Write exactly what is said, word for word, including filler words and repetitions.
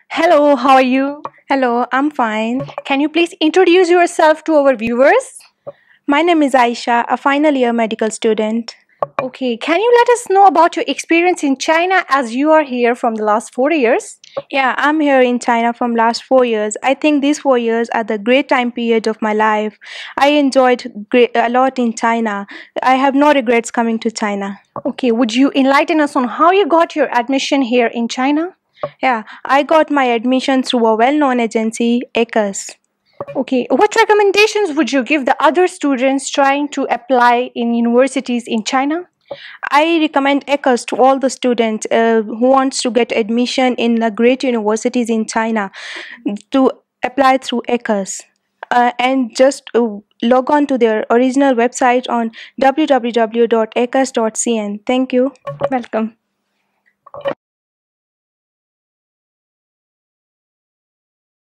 Hello, how are you? Hello, I'm fine. Can you please introduce yourself to our viewers? My name is Aisha, a final year medical student. Okay, can you let us know about your experience in China as you are here from the last four years? Yeah, I'm here in China from last four years. I think these four years are the great time period of my life. I enjoyed great, a lot in China. I have no regrets coming to China. Okay, would you enlighten us on how you got your admission here in China? Yeah, I got my admission through a well-known agency, Acasc. Okay, what recommendations would you give the other students trying to apply in universities in China? I recommend Acasc to all the students uh, who wants to get admission in the great universities in China to apply through Acasc. Uh, and just uh, log on to their original website on w w w dot acasc dot c n. Thank you. Welcome.